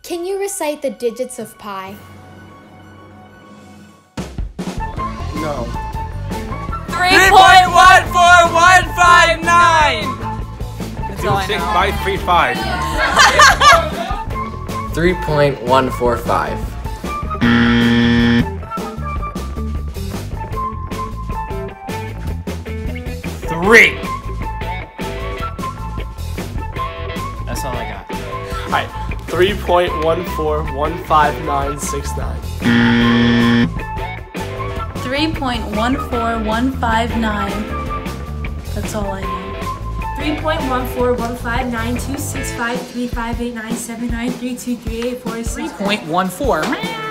Can you recite the digits of pi? No. 3.14159! That's all I know. 26535. 3.145. 3. That's all I got. Alright, 3.1415969. 3.14159. That's all I know. 3.1415926535897932384. 3.14.